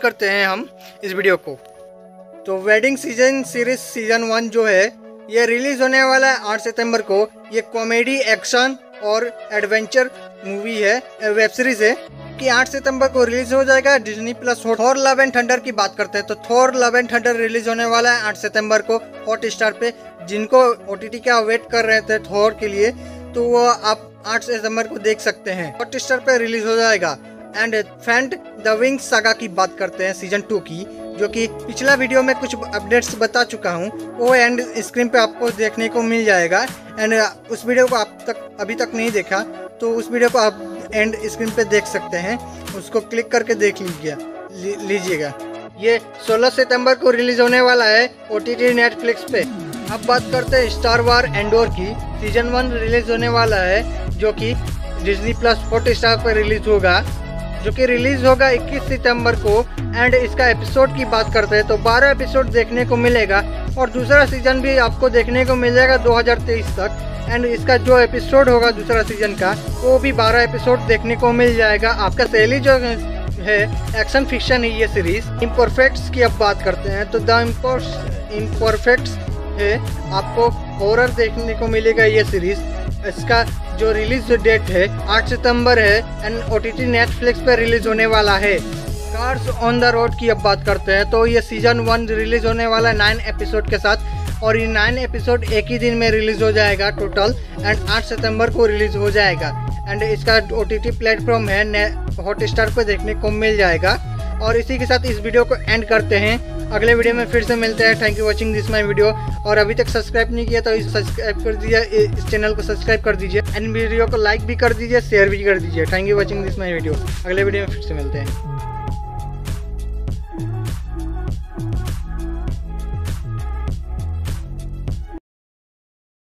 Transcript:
करते हैं हम इस वीडियो को। तो वेडिंग सीजन सीरीज सीजन 1 जो है ये रिलीज होने वाला है 8 सितंबर को। ये कॉमेडी, एक्शन और एडवेंचर मूवी है, वेब सीरीज है कि 8 सितंबर को रिलीज हो जाएगा Disney plus. Thor love and thunder की बात करते हैं तो Thor love and thunder release होने वाला है 8 सितंबर को हॉटस्टार पे। जिनको OTT का वेट कर रहे थे थॉर के लिए तो वो आप 8 सितंबर को देख सकते हैं, हॉटस्टार पे रिलीज हो जाएगा। एंड फेंट द विंग्स सागा की बात करते हैं सीजन 2 की, जो कि पिछला वीडियो में कुछ अपडेट्स बता चुका हूँ, वो एंड स्क्रीन पे आपको देखने को मिल जाएगा। एंड उस वीडियो को आप अभी तक नहीं देखा तो उस वीडियो को आप एंड स्क्रीन पे देख सकते हैं, उसको क्लिक करके देख लीजिएगा। ये 16 सितंबर को रिलीज होने वाला है OTT नेटफ्लिक्स पे। अब बात करते हैं स्टार वार एंडोर की। सीजन 1 रिलीज होने वाला है जो कि डिज्नी प्लस हॉटस्टार पर रिलीज होगा, जो कि रिलीज होगा 21 सितंबर को। एंड इसका एपिसोड की बात करते हैं तो 12 एपिसोड देखने को मिलेगा और दूसरा सीजन भी आपको देखने को मिल जाएगा 2023 तक। एंड इसका जो एपिसोड होगा दूसरा सीजन का वो भी 12 एपिसोड देखने को मिल जाएगा। आपका शैली जो है एक्शन फिक्शन है ये सीरीज। इम्परफेक्ट्स की अब बात करते हैं तो द इम्परफेक्ट्स है, आपको हॉरर देखने को मिलेगा ये सीरीज। इसका जो रिलीज डेट है 8 सितंबर है एंड OTT नेटफ्लिक्स पे रिलीज होने वाला है। कार्स ऑन द रोड की अब बात करते हैं तो ये सीजन 1 रिलीज होने वाला है 9 एपिसोड के साथ और ये 9 एपिसोड एक ही दिन में रिलीज हो जाएगा टोटल। एंड 8 सितंबर को रिलीज हो जाएगा। एंड इसका OTT प्लेटफॉर्म है हॉटस्टार पे देखने को मिल जाएगा। और इसी के साथ इस वीडियो को एंड करते हैं, अगले वीडियो में फिर से मिलते हैं। Thank you watching this my video. और अभी तक सब्सक्राइब नहीं किया तो सब्सक्राइब कर दीजिए, इस चैनल को सब्सक्राइब कर दीजिए एंड वीडियो को लाइक भी कर दीजिए, शेयर भी कर दीजिए। Thank you watching this my video. अगले वीडियो में फिर से मिलते हैं।